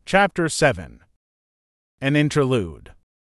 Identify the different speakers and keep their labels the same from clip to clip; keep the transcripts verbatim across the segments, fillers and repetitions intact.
Speaker 1: Chapter seven. An Interlude.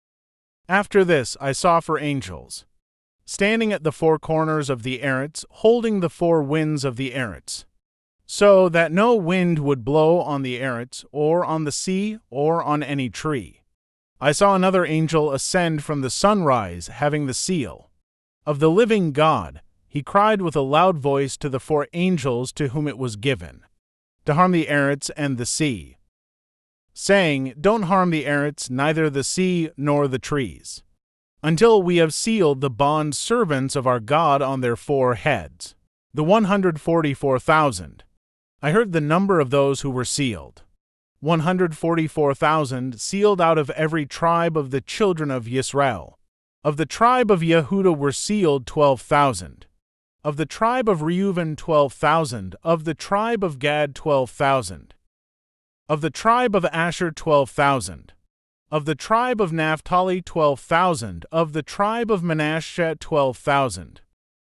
Speaker 1: After this I saw four angels, standing at the four corners of the Eretz, holding the four winds of the Eretz, so that no wind would blow on the Eretz, or on the sea, or on any tree. I saw another angel ascend from the sunrise, having the seal of the living God. He cried with a loud voice to the four angels to whom it was given to harm the Eretz and the sea, saying, Don't harm the Eretz, neither the sea nor the trees, until we have sealed the bond servants of our God on their four heads, the one hundred forty-four thousand. I heard the number of those who were sealed. one hundred forty-four thousand sealed out of every tribe of the children of Yisrael. Of the tribe of Yehuda were sealed twelve thousand. Of the tribe of Reuben twelve thousand. Of the tribe of Gad twelve thousand. Of the tribe of Asher twelve thousand. Of the tribe of Naphtali twelve thousand. Of the tribe of Manasseh twelve thousand.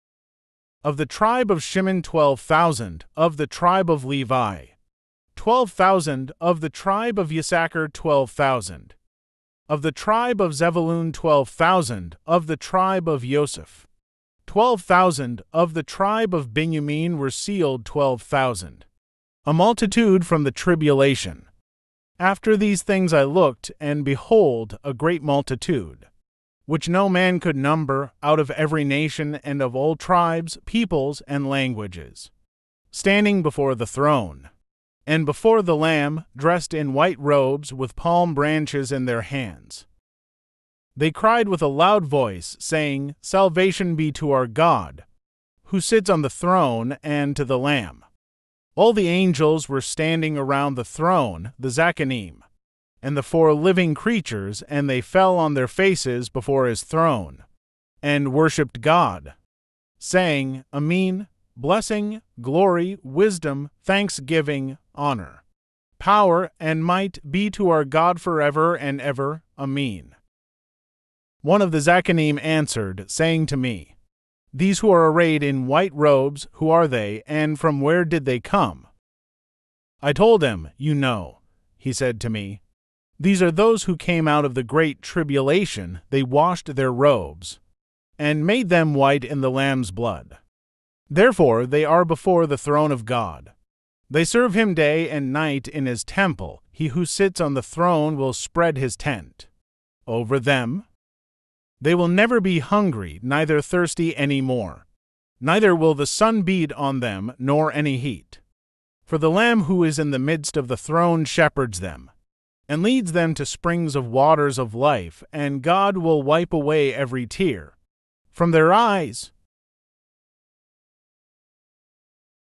Speaker 1: Of the tribe of Shimon twelve thousand. Of the tribe of Levi twelve thousand. Of the tribe of Issachar twelve thousand. Of the tribe of Zebulun twelve thousand. Of the tribe of Joseph twelve thousand. Of the tribe of Benjamin were sealed twelve thousand. A multitude from the tribulation. After these things I looked, and behold, a great multitude, which no man could number, out of every nation and of all tribes, peoples, and languages, standing before the throne, and before the Lamb, dressed in white robes, with palm branches in their hands. They cried with a loud voice, saying, Salvation be to our God, who sits on the throne, and to the Lamb. All the angels were standing around the throne, the Zachanim, and the four living creatures, and they fell on their faces before his throne, and worshipped God, saying, Amen, blessing, glory, wisdom, thanksgiving, honor, power, and might be to our God forever and ever. Amen. One of the Zachanim answered, saying to me, These who are arrayed in white robes, who are they, and from where did they come? I told him, You know. He said to me, These are those who came out of the great tribulation. They washed their robes, and made them white in the Lamb's blood. Therefore they are before the throne of God. They serve him day and night in his temple. He who sits on the throne will spread his tent over them. They will never be hungry, neither thirsty any more. Neither will the sun beat on them, nor any heat. For the Lamb who is in the midst of the throne shepherds them, and leads them to springs of waters of life, and God will wipe away every tear from their eyes.